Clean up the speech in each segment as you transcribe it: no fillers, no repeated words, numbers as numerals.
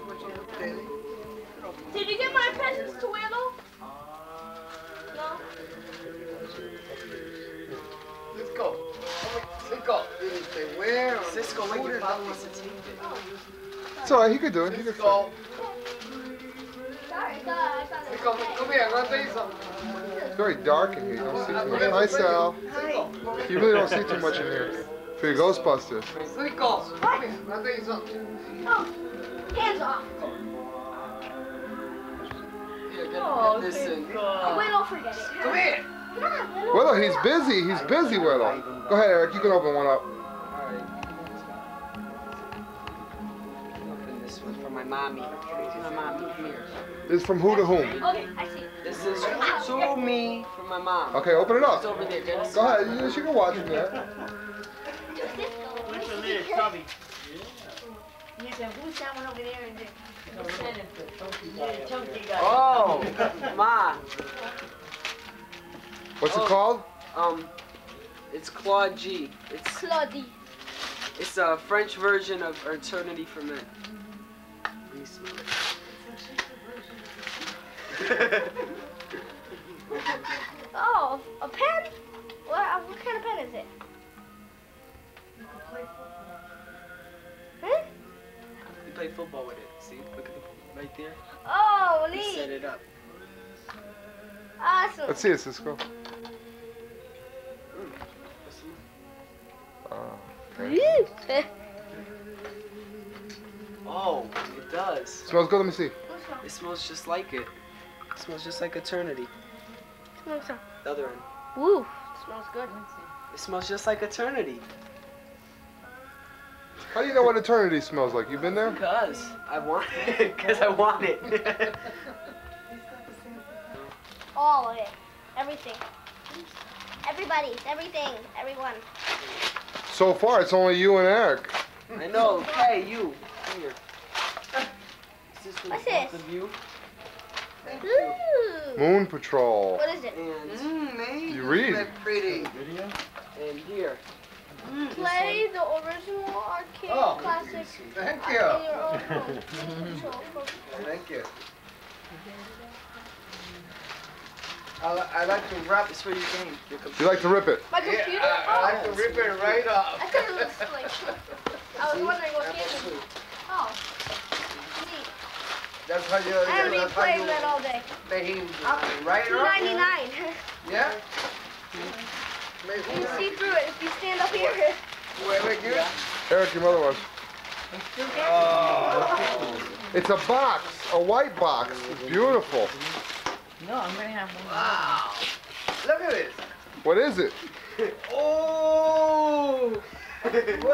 Did you get my presents to wear though? No? Cisco. Cisco. Did he say where? Cisco, when your father wants to take it. It's alright, he could do it. He could Cisco. Sorry, I thought it Cisco, was come here. I'm going to tell you something. It's very dark in here. You don't see too much. Hi, Sal. You really don't see too much in here. For your Ghostbusters. Cisco. Come here. I'm going to tell you something. Oh, hands off. Here, get this in. Wait, don't forget it. Come here. Willow, he's busy. He's busy, Willow. Go ahead, Eric. You can open one up. Alright. Open this one for my mommy. My mommy, here. This is from who to whom? Okay, I see. This is to me from my mom. Okay, open it It's up. over there, Dennis. Go ahead. You can watch it there. Which one is Tubby? He said, who's that one over there? And Chunky guy. Oh, Ma. What's it called? It's Claude G. Claudie. It's a French version of Eternity for Men. Let me smell it. Oh, a pen? What kind of pen is it? Huh? You play football with it. See? Look at the right there. Oh, You set neat. it up. Awesome. Let's see it, Cisco. Okay. Oh, it does. Smells good. Let me see. It smells just like it. It smells just like Eternity. Smells so. The other end. Woo, smells good. It smells just like Eternity. How do you know what eternity smells like? You been there? Because I want it. Because I want it. All of it. Everything. Everybody's. Everything. Everyone. So far, it's only you and Eric. I know. Hey, you. Come here. Is this for What's both this? of you? Ooh. Moon Patrol. What is it? And Man, You read. that pretty. and here. Play the original arcade Oh, classic. Thank on you. your own home. Thank you. I like to wrap. It's for your game. Your You computer. like to rip it? My computer? Yeah, I like to rip it right off. I thought it was like. I was wondering what game. Oh. Neat. That's how you. I'm gonna be that's how playing you that all day. make him right off. $2.99. Yeah. You can see through it if you stand up here. Wait, good. Eric, your mother was. Oh. It's a box, a white box. It's beautiful. No, I'm going to have one. Wow. Look at this. What is it? Oh. What is it?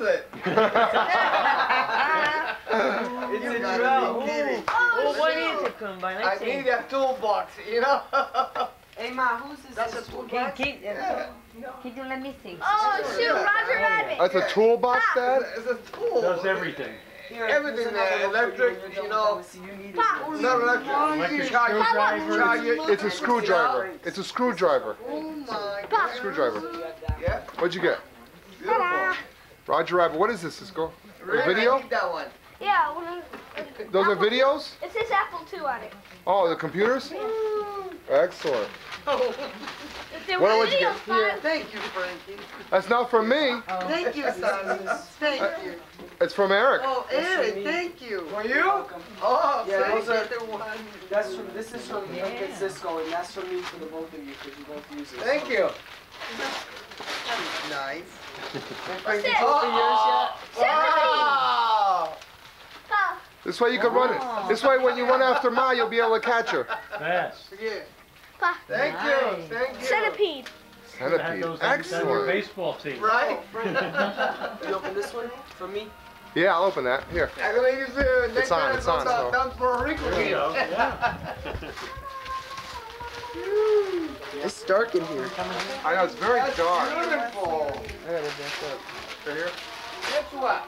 It's You a gotta drum. be kidding. Oh, what is it, Kumbaya? I Let's see. need a toolbox, you know? Hey, Ma, who's this? That's a toolbox? Keep, let me see. Oh shoot, Roger Rabbit. That's a toolbox, Dad? It's a tool. Does everything. Here, everything here's another there, one for electric, when you you're know. done. See, you need it. Pop. Not electric. Electric Charge it. screwdriver. Charge it. It's a screwdriver. It's a screwdriver. Oh my Pop. Screwdriver. Yeah, What'd you get? beautiful. Roger Rabbit. What is this, Cisco? A Really, I video? need that one. Yeah, Those are videos? It says Apple II on it. Oh, the computers? Excellent. If there What were would you videos, get? fine. Thank you, Frankie. That's not from me. Thank you, son. Thank you. It's from Eric. Oh, Eric, thank you. For you? Oh, Yeah, thank those are- you. One. That's from. This is from Uncle Cisco, and that's from me for the both of you because you both use it. Thank you. Nice. What's this? Wow. Pop. This way you can run it. This way when you run after Ma, you'll be able to catch her. Fast. Yeah. Pop. Thank you. Thank you. Centipede. Had Centipede. those on your Excellent. baseball team. Right? You open this one for me? Yeah, I'll open that. Here. I'm gonna use it next It's on, time it's I on, go so. down Puerto Rico There you game. go. Yeah. It's dark in here. I know, it's very That's dark. beautiful. I gotta back up. Right here? Guess what?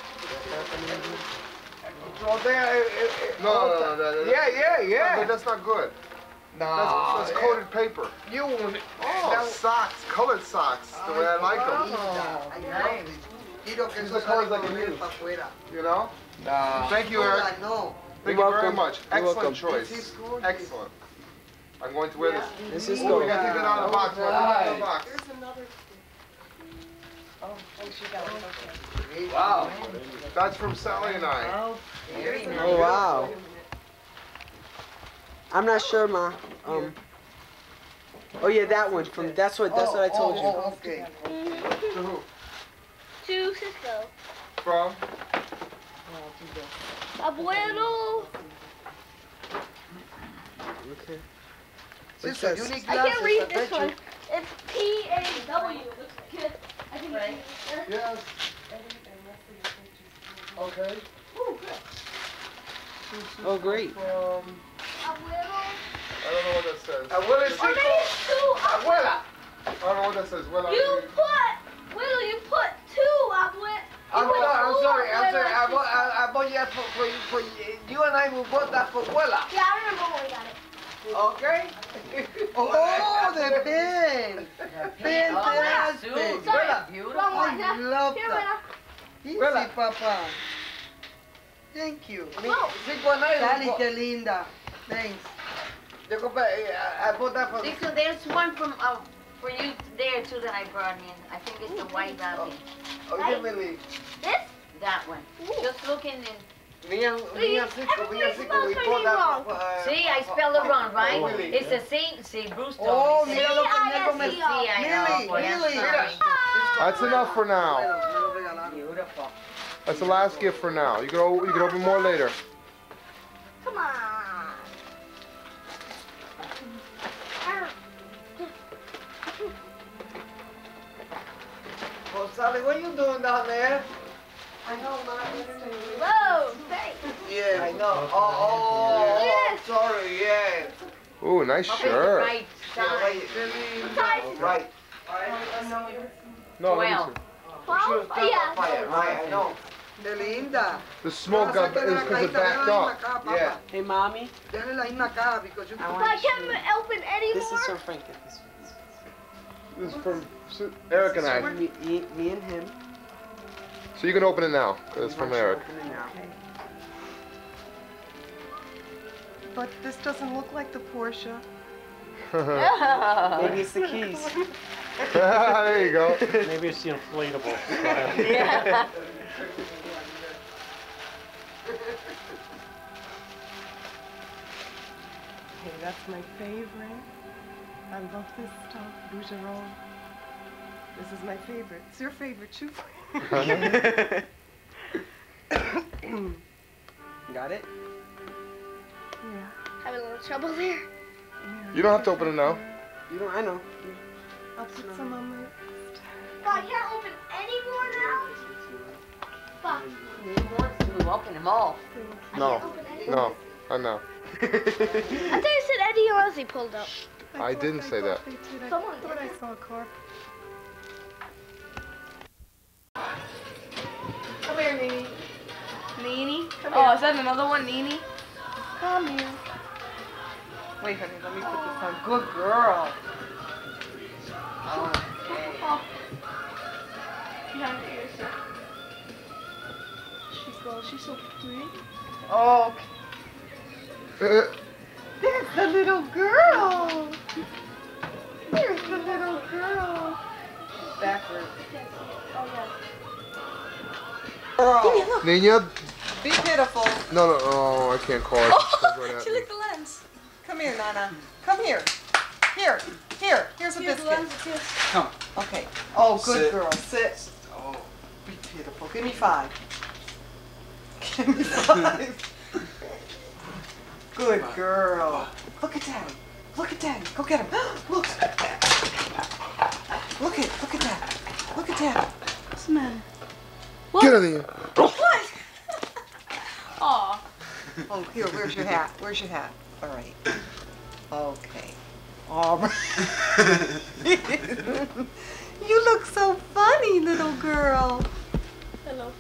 It's all there. No. Yeah. But that's not good. No. That's coated paper. You won't. Oh, socks, colored socks, the way I like them. Quiero que These eso are colors salga I can con él use. pa' afuera. You know? Thank you, Eric. No. Thank You're you very welcome. much. You're Excellent welcome. choice. Excellent. I'm going to wear this. This is Oh, we go. got to take it out of the box. We'll put it out of the box. Wow. That's from Sally and I. Oh wow. I'm not sure, Ma. Oh yeah, that one. From that's what I told you. Okay. To who? To Cisco. From? Abuelo. Okay. Sister, you need I glasses. can't read I this bet one. you. It's P-A-W. Looks good. I think it's Yes. Okay. Oh great. From, Abuelo. I don't know what that says. Abuela Or maybe Cinco. it's two. Abuela. I don't know what that says. Well, You put, Willow, you put two, Abuelo. I'm sorry. I bought that for you and I will vote that for Abuela. Yeah, I remember when we got it. Okay? Oh, the pen. Fantastic. Sorry, Abuela. wrong one. I Yeah. love Here, that. Willow. Easy, Abuela. Papa. Thank you. Cinco and I Sally, will qué linda. Thanks. I bought that for So there's one from for you there too that I brought in. I think it's the white rabbit. Really. This? That one. Just looking and Me and Cinco, we bought that for, see, I spelled it wrong, right? Really? It's a C. See, Bruce told Oh, me. mira lo que tengo C-I-S-C-O. See, I know. Millie, Boy, I'm Millie. sorry. That's enough for now. Beautiful. That's the last gift for now. You can open more later. Come on. Well, Sally, what are you doing down there? Whoa, thanks. Yeah, I know. Oh, Yes. sorry, yeah. Ooh, nice Up in the shirt. right Yeah, side. right. Right. No, let me Well. see. 12? Oh, yeah. Fire, right, I know. Qué linda. The smoke got is because it backed up. Yeah. Hey, mommy. Déjale la misma cara because you I But want I to can't open any This is more. from Frank. This This is from Eric and I. me and him. So you can open it now, because it's from Eric. Open it now. But this doesn't look like the Porsche. Maybe it's the keys. There you go. Maybe it's the inflatable. Yeah. Hey, that's my favorite. I love this stuff, Bougeron. This is my favorite. It's your favorite too. Got it? Yeah. Having a little trouble there. Yeah. You don't have to open it now. You don't. I know. I'll put some on my. But I can't open any more now. Fuck. He wants to open them all. I No. can't open any more. No, I know. I thought you said Eddie and Leslie pulled up. I didn't say that. They did. I Someone thought did. I saw a car. Come here, Nene. Nene? Oh, is that another one, Nene? Come here. Wait, honey, let me put this on. Good girl. Oh. Behind the ears, yeah. She's so pretty. Oh, there's the little girl. There's the little girl. Backwards. Oh, yeah. Nina? Be pitiful. No, no, oh, I can't call her. She's going at She me. licked the lens. Come here, Nana. Come here. Here. Here's a biscuit. Come. Okay. Oh, good Sit. girl. Sit. Oh. Be pitiful. Give me 5. Give me 5. Good girl. Look at Daddy. Look at Daddy. Go get him. Look. Look at Daddy. Look at Daddy. What's the matter? Get in here. What? Aw. Oh, here. Where's your hat? Where's your hat? All right. Okay. All right. You look so funny, little girl. Hello.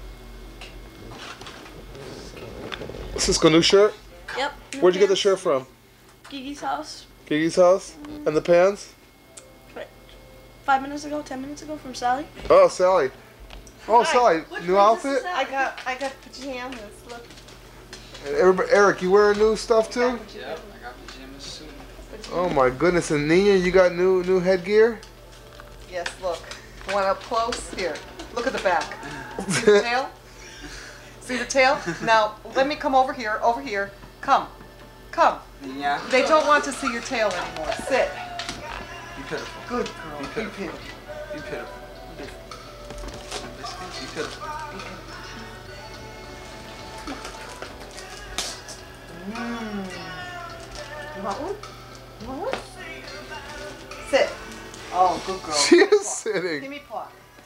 Cisco, new shirt? Yep. Where'd you get the shirt from? Gigi's house. Gigi's house? And the pants? 5 minutes ago, 10 minutes ago from Sally. Oh, Sally. Oh, Sally, What new brings us outfit? I got pajamas. Look. And everybody, Eric, you wearing new stuff too? Yep, I got pajamas soon. Oh my goodness, and Nina, you got new headgear? Yes, look. Want up close? Here. Look at the back. See the tail? See the tail? Now, let me come over here. Over here. Come. Come. Yeah. They don't want to see your tail anymore. Sit. Be pitiful. Good girl. Be Be pitiful. pitiful. Be pitiful. Be pitiful. You want one? You want one? Sit. Oh, good girl. She Give me is paw. sitting. Give me paw.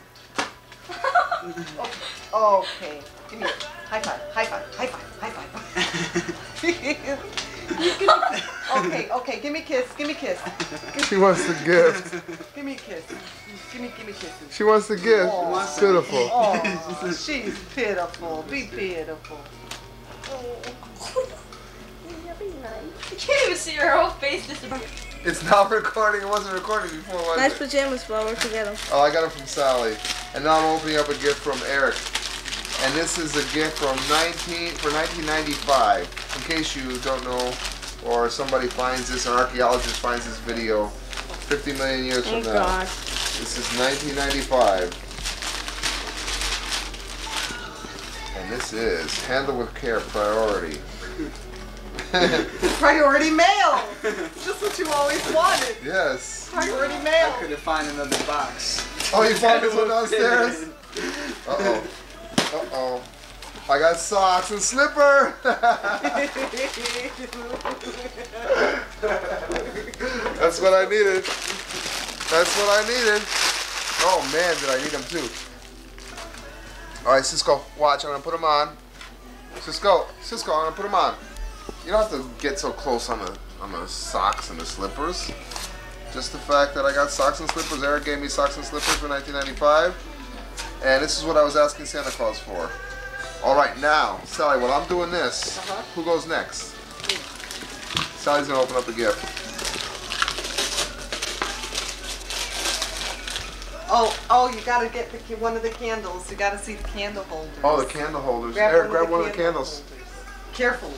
Okay. Give me high five. High five. High five. High five. Okay. Give me a kiss. Give me a kiss. She wants the gift. Give me a kiss. Give me kisses. She wants the gift. Oh. It's pitiful. Oh, she's pitiful. Be pitiful. You can't even see her whole face disappear. It's not recording. It wasn't recording before, was Nice it? pajamas while we're together. Oh, I got them from Sally. And now I'm opening up a gift from Eric. And this is a gift from 1995. In case you don't know, or somebody finds this, an archaeologist finds this video 50 million years from Oh now. God. This is 1995. And this is Handle with Care Priority. Priority mail. Just what you always wanted. Yes. Priority I mail. couldn't find another box. Oh, you found this one downstairs? Uh-oh. Uh-oh. I got socks and slipper. That's what I needed. That's what I needed. Oh man, did I need them too. Alright, Cisco, watch, I'm gonna put them on. Cisco, I'm gonna put them on. You don't have to get so close on the socks and the slippers. Just the fact that I got socks and slippers. Eric gave me socks and slippers for 1995. And this is what I was asking Santa Claus for. Alright, now, Sally, while I'm doing this, who goes next? Sally's gonna open up a gift. Oh, you gotta get one of the candles. You gotta see the candle holders. Oh, the candle holders. Eric, grab one of the candles. Carefully.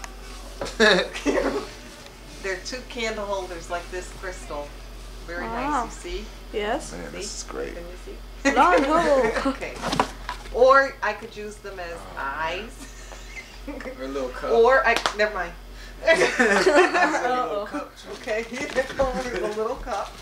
There are 2 candle holders like this crystal. Very Wow. nice, you see? Yes. Man, this is great. Can you see? No. Okay. Or I could use them as eyes. Or a little cup. Or never mind. Uh-oh. Okay, they come with a little cup.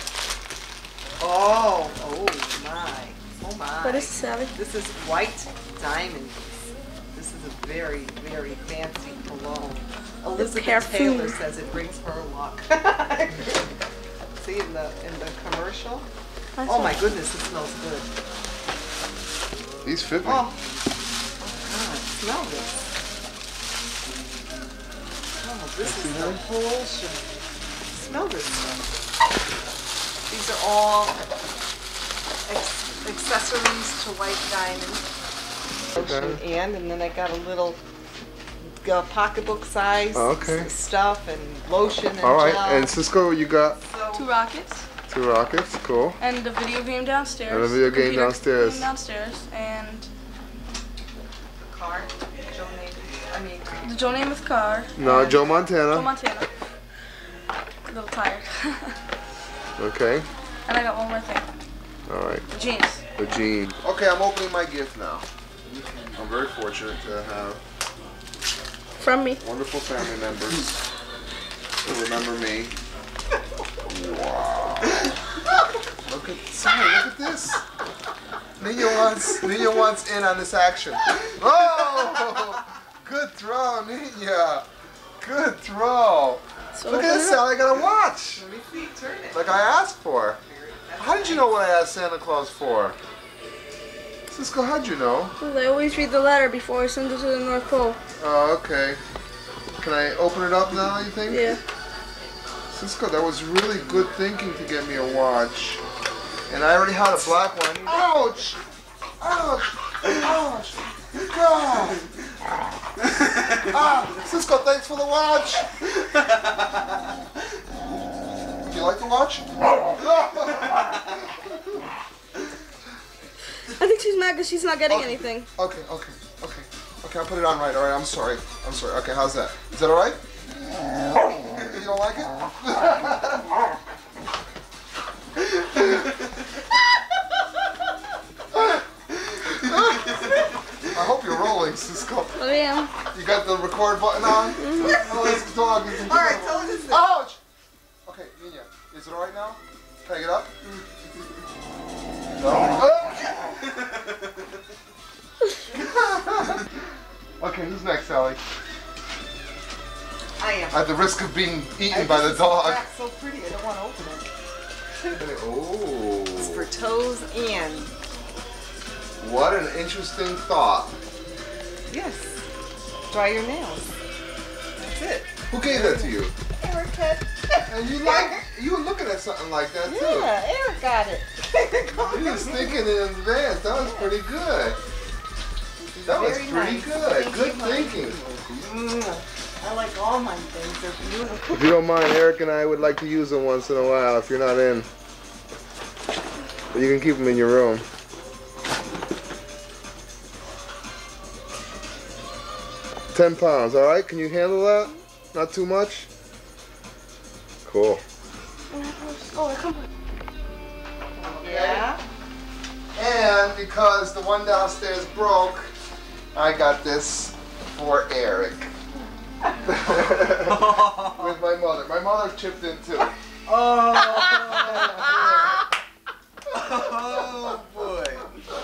Oh my. What is Sally? This is white diamonds. This is a very, very fancy cologne. Elizabeth careful. Taylor says it brings her luck. See in the commercial? Oh my goodness, it smells good. These fit me. Oh God, smell this. Oh, this is the whole shit. Smell this stuff. These are all accessories to white diamonds. Okay. And then I got a little pocketbook size stuff and lotion and Alright, gel. and Cisco, you got 2 rockets. 2 rockets. Cool. And the video game downstairs. And the video game computer downstairs. game downstairs. And Car, Joe Namath. the Joe Namath car. No, and Joe Montana. Joe Montana. A little tired. Okay. And I got one more thing. Alright. Jeans. The jean. Okay, I'm opening my gift now. I'm very fortunate to have From me. wonderful family members who remember me. Wow. Look at this. Nina wants in on this action. Oh! Good throw, Nina. Good throw. So Look at this, Sally. I got a watch. Let me see, turn it. Like I asked for. How did you know what I asked Santa Claus for? Cisco, how'd you know? I always read the letter before I send it to the North Pole. Oh, okay. Can I open it up now, you think? Yeah. Cisco, that was really good thinking to get me a watch. And I already had a black one. Ouch! Ouch! Ouch! God! Cisco, thanks for the watch! Do you like the watch? I think think she's mad because she's not getting anything. Okay, I'll put it on right. All right, I'm sorry. Okay, how's that? Is that all right? You don't like it? I hope you're rolling, Cisco. Oh, yeah. You got the record button on? Oh, this dog is... All right, so listen. Ouch! Okay, Nina, is it all right now? Can I get up? No? Okay, who's next, Sally? I am. At the risk of being eaten by the dog. It's so pretty, I don't want to open it. Oh. It's for toes and. What an interesting thought. Yes. Dry your nails. That's it. Who gave that to you? Erica. And you were looking at something like that too. Yeah, Eric got it. You was thinking in advance. That was pretty good. That was Very pretty nice. good. Thank Good you, thinking. I like all my things. They're beautiful. If you don't mind, Eric and I would like to use them once in a while if you're not in. But you can keep them in your room. £10, all right? Can you handle that? Not too much? Cool. Oh, I come. Yeah. And because the one downstairs broke, I got this for Eric. With my mother. My mother chipped in too. Oh boy.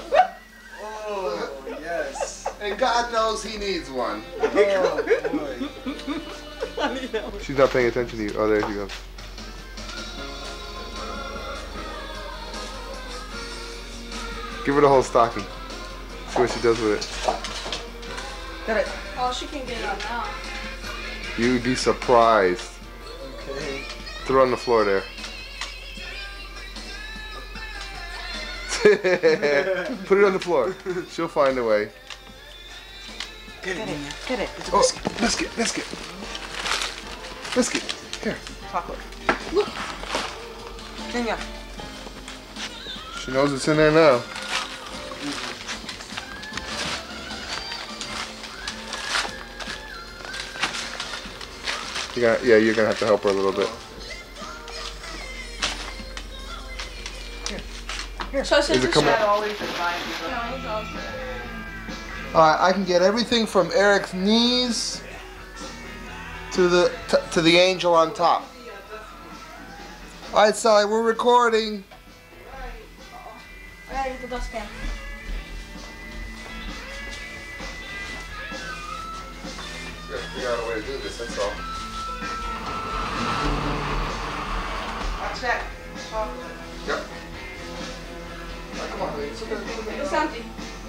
Oh yes. And God knows he needs one. Oh boy. She's not paying attention to you. Oh, there she goes. Give her the whole stocking. See what she does with it. Got it. Oh, she can get it on now. You'd be surprised. Okay. Throw it on the floor there. Put it on the floor. She'll find a way. Get it, Nina. Get it. It's a Oh, biscuit. biscuit. Biscuit. Here. Chocolate. Nina. She knows it's in there now. You're gonna have to help her a little bit. So I said Is it this coming? shit. Always remind me. No, he's all set. Alright, I can get everything from Eric's knees to the angel on top. Alright, Sally, we're recording. I gotta get the dustpan. We gotta figure out a way to do this, that's all. Watch that. Chocolate. Yep. Alright, come on, honey. It's okay. It's empty.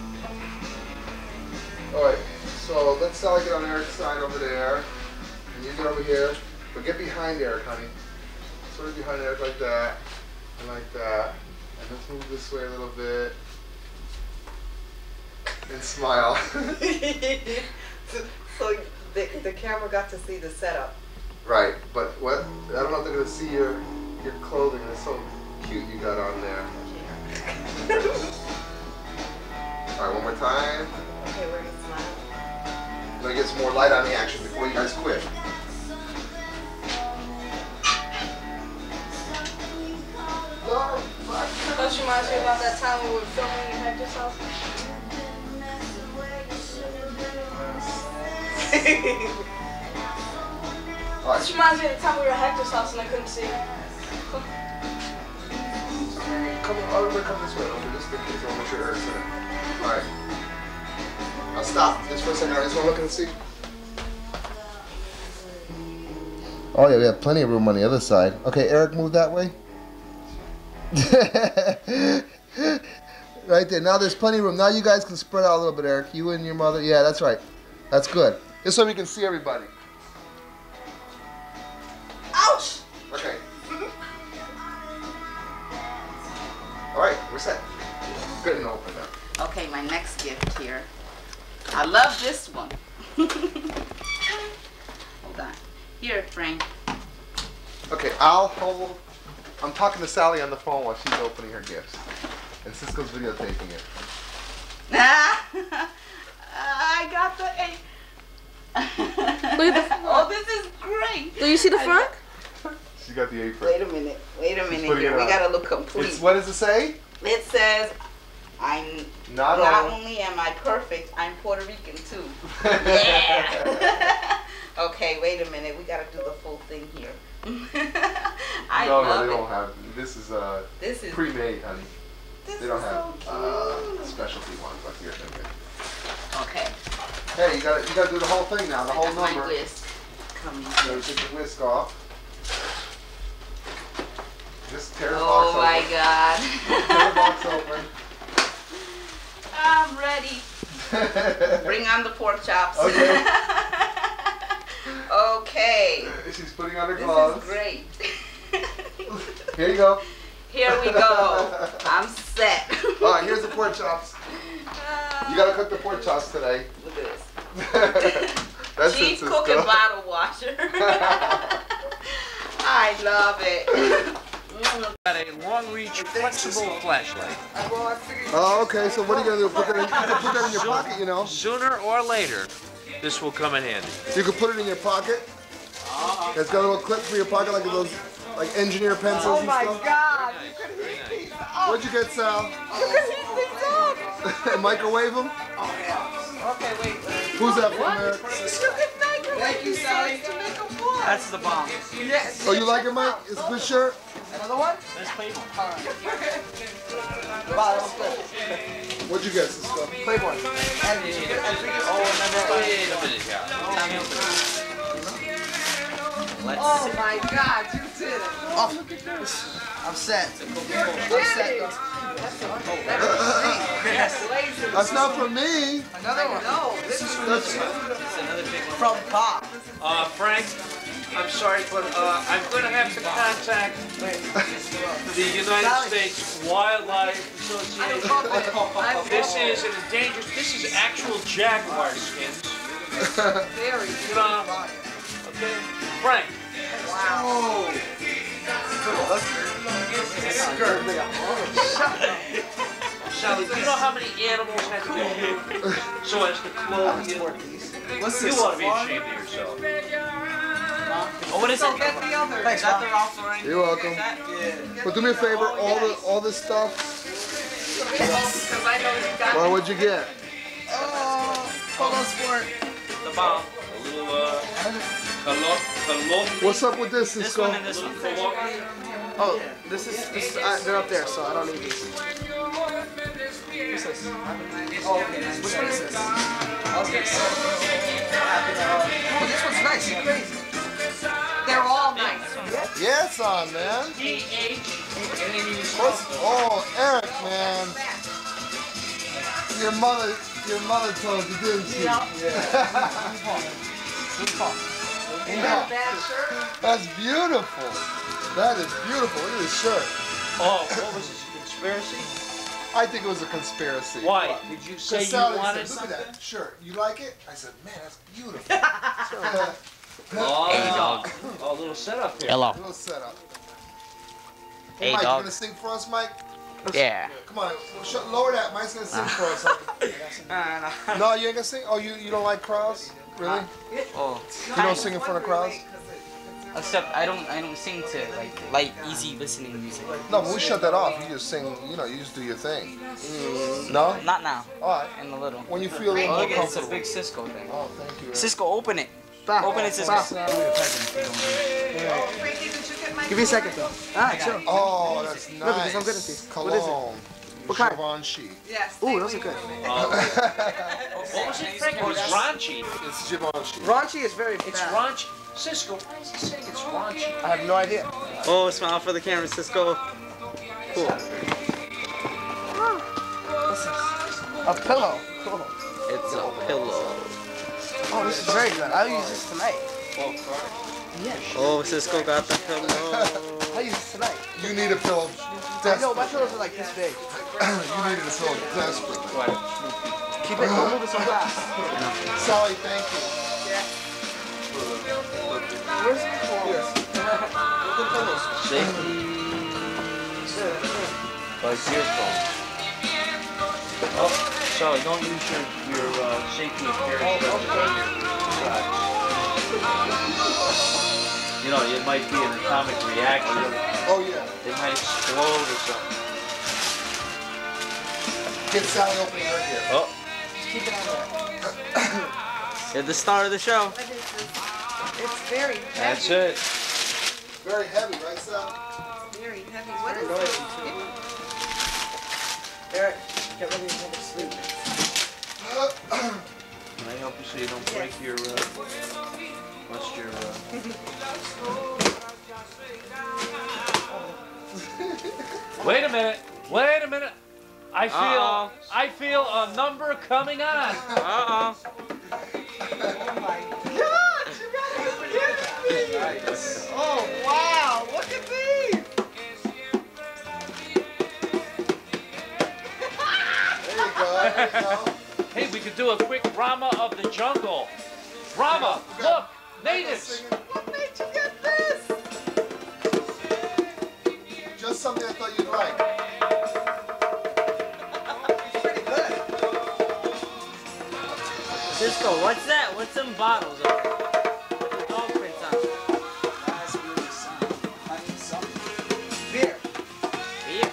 Alright, so let Sally get on Eric's side over there. And you get over here. But get behind Eric, honey. Sort of behind Eric like that. And like that. And let's move this way a little bit. And smile. So the camera got to see the setup. Right, but what? I don't know if they're gonna see your clothing. It's so cute you got on there. Alright, one more time. Okay, we're gonna smile. Let me get some more light on the action before you guys quit. Don't you reminds me about that time we were filming in Hector's house? Alright, This reminds me of the time we were at Hector's house and I couldn't see. come on, everybody come this way. Over this big kids, I want to make sure Eric's in it. Alright. Now stop. Just for a second, I just want to look and see. Oh yeah, we have plenty of room on the other side. Okay, Eric, move that way. Right there. Now there's plenty of room. Now you guys can spread out a little bit, Eric. You and your mother. Yeah, that's right. That's good. Just so we can see everybody. Ouch! Okay. All right, we're set. Good and open now. Okay, my next gift here. I love this one. Hold on. Here, Frank. Okay, I'll hold. I'm talking to Sally on the phone while she's opening her gifts. And Cisco's videotaping it. I got the A. Look at the Oh, this is great. Do you see the front? She got the apron. Wait a minute. Wait a minute putting here. it We on. gotta look complete. What does it say? It says, I'm Not not all. only am I perfect, I'm Puerto Rican too. Yeah. Okay, wait a minute. We gotta do the full thing here. I No, love they it. don't have. This is This is pre-made, honey. this They don't is have so cute. specialty ones like yours. Okay. Hey, you gotta do the whole thing now, the whole That's my number. whisk coming You here. gotta take the whisk off. Just tear the box Oh open. my God. Tear the box open. I'm ready. Bring on the pork chops. Okay. Okay. She's putting on her This gloves. is great. Here you go. Here we go. I'm set. All right, here's the pork chops. You gotta cook the pork chops today. Look at this. That's Cheap it, Cisco. cooking bottle washer. I love it. Got a long-reach flexible flashlight. Oh, okay. So what are you gonna do? Put that in your pocket, you know? Sooner or later, this will come in handy. You can put it in your pocket. It's got a little clip for your pocket, like those, like engineer pencils and stuff. God. What'd you get, Sal? You can heat things up. Microwave them? Okay, wait. Who's that from, Eric? You can microwave. Thank you, Sally. To make them warm. That's the bomb. Yes. Oh, you like it, Mike? It's a good shirt? Another one? Let's play one. Wow, that was good. What'd you get, Cisco? Playboy. And Wait a minute here. Let's oh see. my God, you did it. Oh, look at this. I'm set. I'm set, though. That's not for me. Another one. No, this is That's Another big one. from Pop. Frank, I'm sorry, but I'm going to have to contact the United States Wildlife Association. This is an endangered. This is actual jaguar skins. Very good. Okay, Frank. Wow. Sally, do you know how many animals had to be killed so as to clothe you? What's You ought to be ashamed of yourself. Oh, what is it? Get the other. Thanks, Rob. You're welcome. But do me a favor, all this stuff. Because I know you got Well, what'd you get? Polo Sport. The bomb. A little, What's up with this, Cisco? Oh, this is they're up there, so I don't need these. What's this? Oh, okay. Which one is this? Oh, this one's nice. It's crazy. They're all nice. Yeah, it's on, man. Oh, Eric, man. Your mother told you, didn't she? Yeah. That's beautiful. That is beautiful. Look at this shirt. Oh, what was this, a conspiracy? I think it was a conspiracy. Why? Did you say you Sally wanted said, something? look at that shirt. You like it? I said, man, that's beautiful. Oh, a little setup here. Hello. A little setup. Hey, Mike, you dog. gonna sing for us, Mike? Yeah. Come on, lower that. Mike's gonna sing for us. No, you ain't gonna sing? Oh, you don't like crowds? Really? Oh. You don't sing in front of crowds? Except I don't sing to like light, easy listening music. No, but we shut that off. You just sing, you just do your thing. No? Not now. Alright. In a little. When you feel a little Oh, more look, it's a comfortable. big Cisco thing. Oh, thank you. Cisco, open it. Open it, Cisco. Give me a second, though. Ah, chill. Oh, that's nice. No, because I'm good at these. Cologne. What is it? What kind? Givenchy. Yes. Ooh, those are good. What was it, Frank? It was raunchy. It's Givenchy. Raunchy is very It's bad. raunchy. Cisco, why is he saying it's raunchy? I have no idea. Oh, smile for the camera, Cisco. Cool. What's this? A pillow. Cool. It's a pillow. Oh, this is very good. I'll use this tonight. Oh, Cisco got the pillow. I'll use this tonight. You need a pillow. I know, my Desperately. pillows are like this big. You needed a pillow desperately. Keep it, don't move it so fast. Sally, thank you. Where's the pillows? Safety. Like your phone. Oh, So don't use your safety appearance. You know, it might be an atomic reaction. Oh yeah. It might explode or something. Get Sally opening her here. Oh. Keep it on there. At the start of the show. It's very heavy. That's it. Very heavy, right, Sal? Very heavy. What is this? Eric, get ready to go to sleep. Can I help you so you don't break your, bust your, Wait a minute. Wait a minute. I feel a number coming on. Uh-oh. Oh my God! You gotta be kidding me! Oh wow! Look at these! There you go. There you go. Hey, we could do a quick Rama of the jungle. Rama, look, natives. What made you get this? Just something I thought you'd like. It's pretty good. Cisco, what's that? What's some bottles over there? With the dog prints on it? Beer. Beer.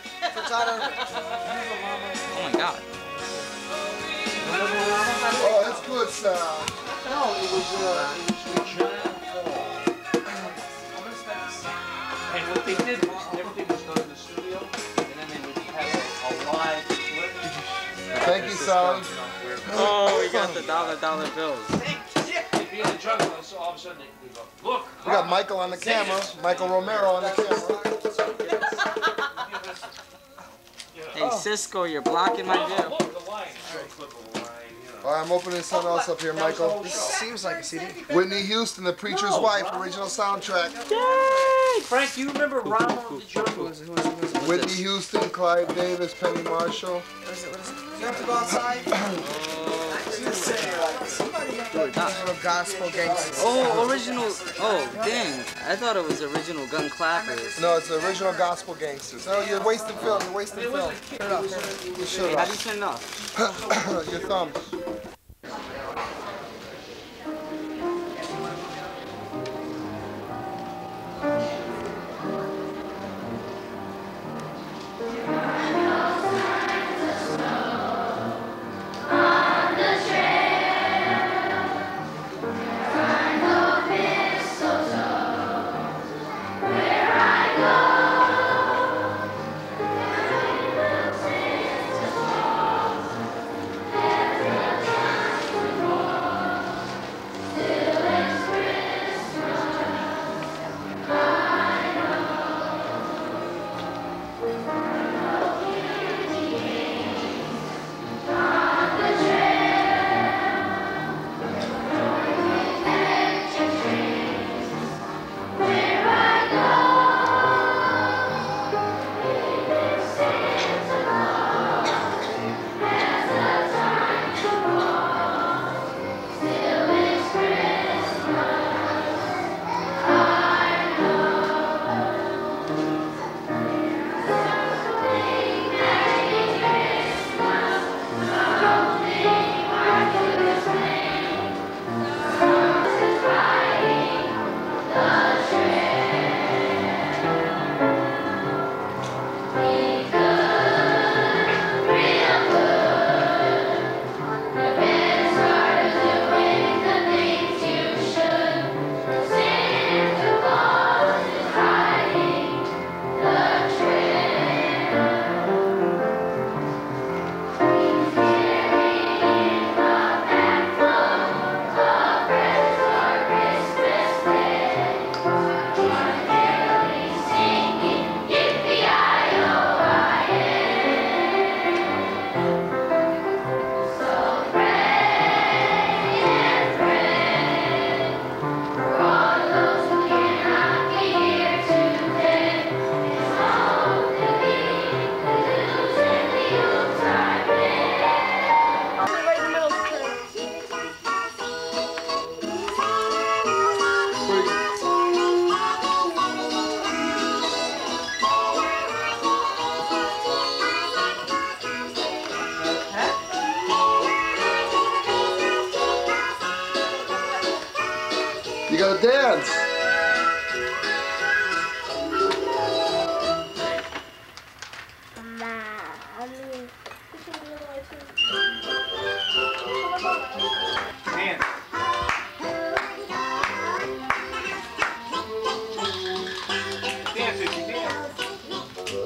Oh my God. Oh, that's good, Sal. No, it was And what they did was everything was done in the studio, and then they would have a live clip. Thank you, Sally. Oh, we got the dollar bills. They'd be in the jungle, and so all of a sudden they go, look. We got Michael on the camera. Michael Romero on the camera. Hey, Cisco, you're blocking my view. Look, the line. All right, I'm opening something else up here, Michael. This seems like a CD. Whitney Houston, The Preacher's Wife, original soundtrack. Yay! Frank, you remember Rama of the Jungle? Who is it? Whitney Houston, Clive Davis, Penny Marshall. What is it? You have to go outside? Little gospel gangsters. Oh, original. Oh, dang. I thought it was original Gun Clappers. No, it's the original Gospel Gangsters. No, you're wasting film. You're wasting film. Turn it off. You should Hey, how do you have. turn it off? Your thumb. You gotta dance. Dance. Dance, Izzy, dance.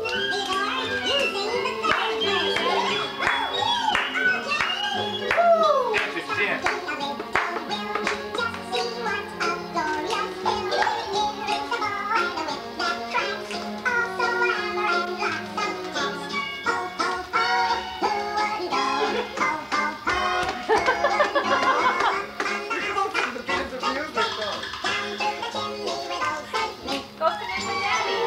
Dance, Izzy, dance. Go sit next to Daddy.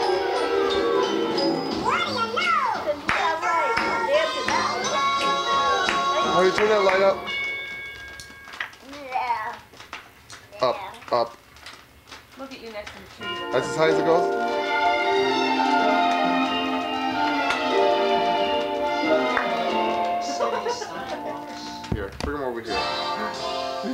Yeah, right. Dancing now. How do you turn that light up? Yeah. Up, up. Look at you next to the tree. That's as high as it goes? Here, bring him over here.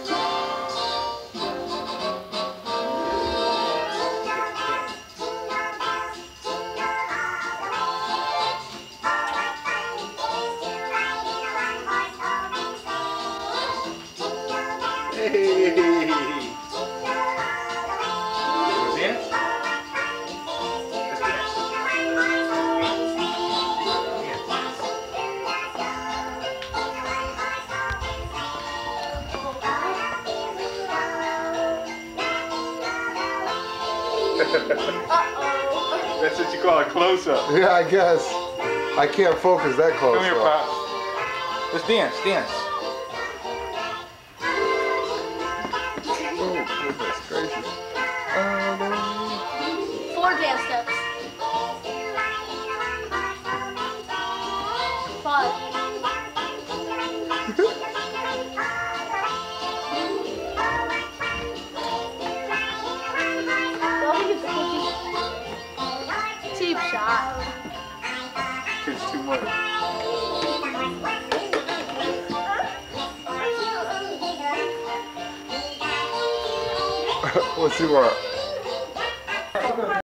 Hey. Dance? Let's dance. Uh-oh. That's what you call a close-up. Yeah, I guess. I can't focus that close. Come here, though. Pop. Let's dance, dance. Oh, goodness gracious. Oh, 4 dance steps. 5. Cheap shot. It's too much. no. What's he want?